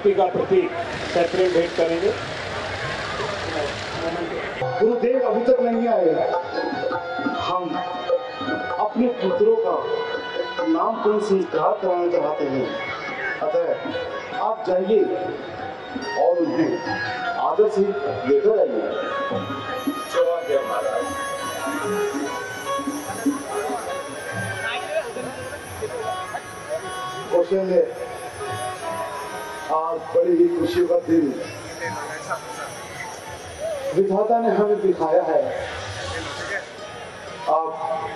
भक्ति का प्रतीक क्षत्रिय भेंट करेंगे। गुरुदेव अभी तक नहीं आए। हम अपने पुत्रों का नामकरण संस्कार कराना चाहते हैं, अतः आप जाइए और उन्हें आदर से लेकर आइए। महाराज। कौशल्य, आज बड़ी ही खुशी का दिन विधाता ने हमें दिखाया है। अब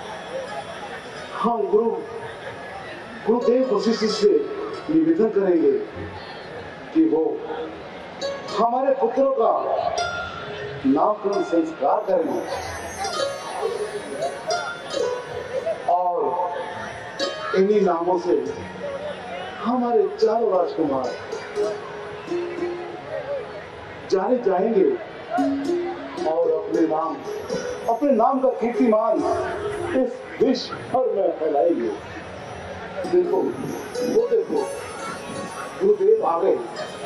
हम गुरुदेव वशिष्ठ से निवेदन करेंगे कि वो हमारे पुत्रों का नामकरण संस्कार करें और इन्हीं नामों से हमारे चारों राजकुमार जाने जाएंगे और अपने नाम का कीर्तिमान इस विश्व भर में फैलाएंगे। देखो, वो देखो, गुरुदेव आ गए।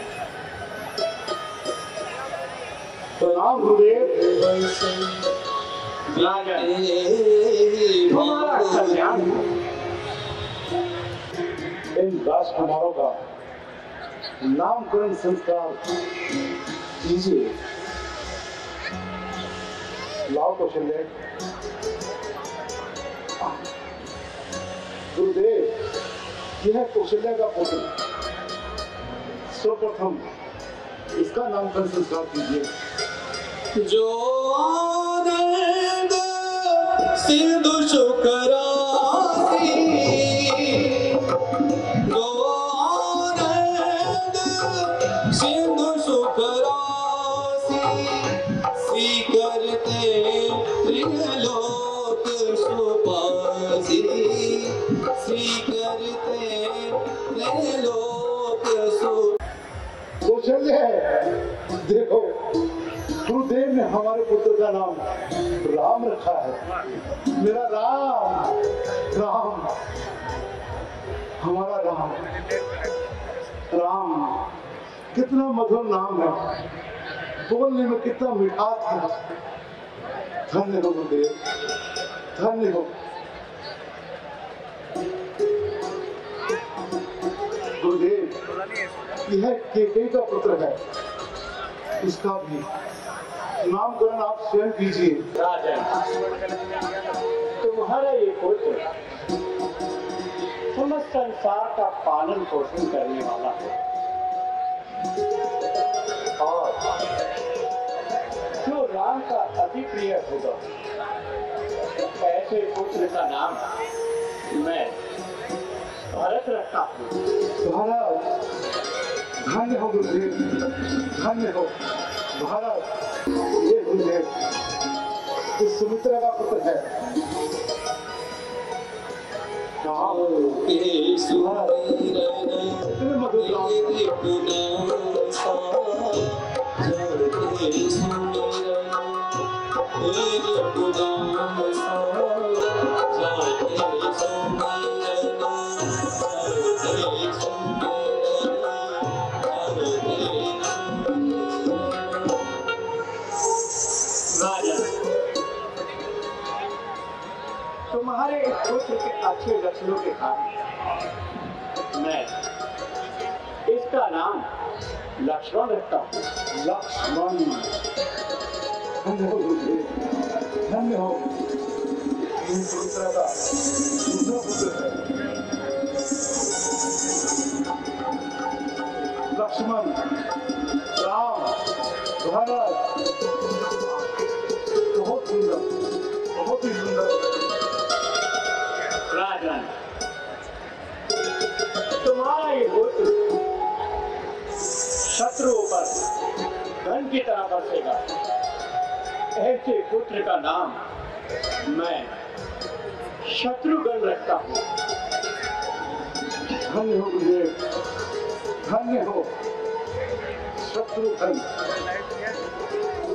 प्रणाम गुरुदेव। हमारा कल्याण इन राजकुमारों का नामकरण संस्कार कीजिए। लाओ कौशल्य। गुरुदेव, यह कौशल्य का पुत्र, सर्वप्रथम इसका नामकरण संस्कार कीजिए। जो आनंद सिंधु शुक्रासी, जो आनंद सिंधु शुक्रासी, स्वीकरते त्रिलोक सुपासी, स्वीकरते त्रिलोक सुपासी। कौशल्य है, देखो, गुरुदेव ने हमारे पुत्र का नाम राम रखा है। मेरा राम, हमारा राम कितना मधुर नाम है, बोलने में कितना मिठास है। धन्य हो गुरुदेव, धन्य हो। गुरुदेव, यह केकई का पुत्र है, इसका भी नामकरण आप स्वयं कीजिए। राजन, तुम्हारा ये पुत्र समस्त संसार का पालन पोषण करने वाला है और जो राम का अति प्रिय होगा, ऐसे पुत्र का नाम मैं भरत रखता हूँ। महाराज, धन्य हो गुरुदेव, धन्य हो महाराज। ये गुरुदेव इस सुमित्रा का पुत्र है। मधुर तुम्हारे इस पुत्र के अच्छे लक्षणों के कारण मैं इसका नाम लक्ष्मण रखता हूँ। लक्ष्मण, धन्य हो गुरुदेव, धन्य हो। सुमित्रा का दूसरा पुत्र है लक्ष्मण, राम, भरत। बहुत सुंदर, बहुत ही सुंदर। राजन, तुम्हारा ये पुत्र शत्रुओं पर धन की तरह बरसेगा। ऐसे पुत्र का नाम मैं शत्रुघ्न रखता हूँ। धन्य हो गुरुदेव, धन्य हो शत्रुघ्न।